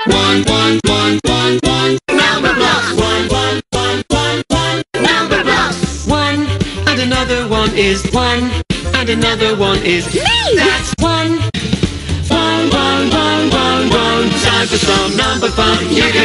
One. Number blocks. One. Number blocks. One and another one is one, and another one is me. That's one. Time for some number fun. You